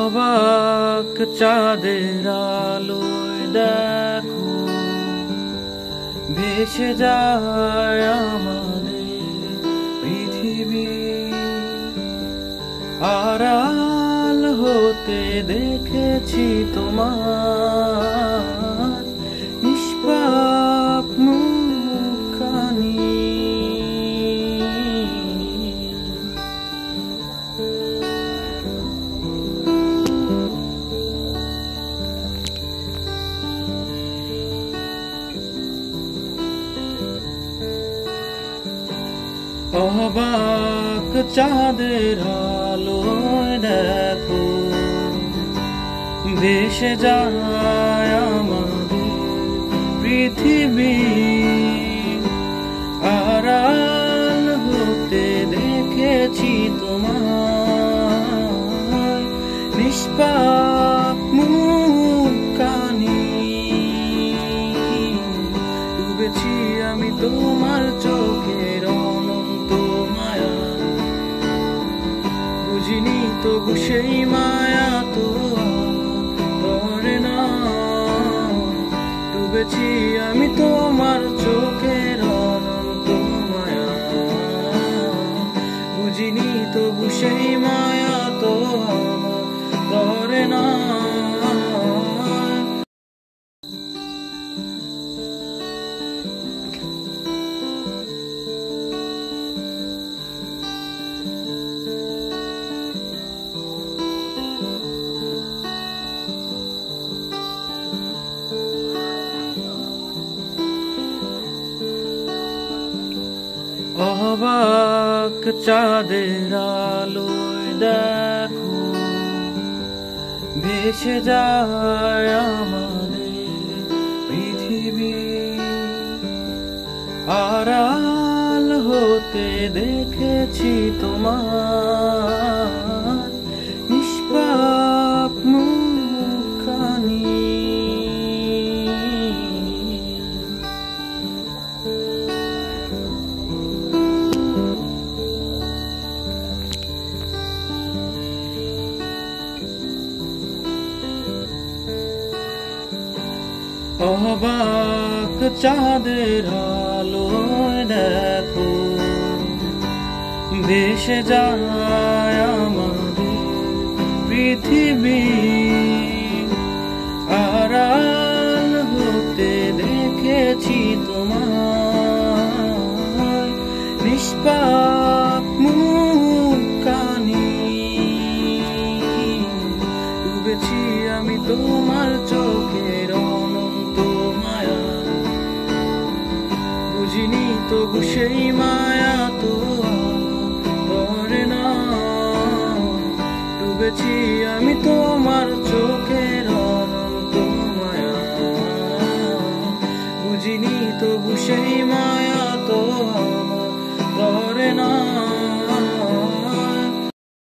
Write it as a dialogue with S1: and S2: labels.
S1: অবাক চাঁদের আলোয় দেখো ভেসে যায় আমাদের পৃথিবী। আড়াল হতে দেখেছি তোমার নিষ্পাপ মুখখানি। অবাক চাঁদের আলোয় দেখো ভেসে যায় আমাদের পৃথিবী। আড়াল হতে দেখেছি তোমার নিষ্পাপ মুখখানি। ডুবেছি আমি তোমার চোখের অনন্ত মায়া, বুঝিনি তবু সেই মায়া তো ধরে না। ডুবেছি আমি তোমার চোখের অনন্ত মায়া, বুঝিনি তবু সেই মায়া তো ধরে না। অবাক চাঁদের আলোয় দেখো ভেসে যায় আমাদের পৃথিবী। আড়াল হতে দেখেছি তোমার নিষ্পাপ মুখখানি। অবাক চাঁদের আলোয় দেখো ভেসে যায় আমাদের পৃথিবী। আড়াল হতে দেখেছি তোমার নিষ্পাপ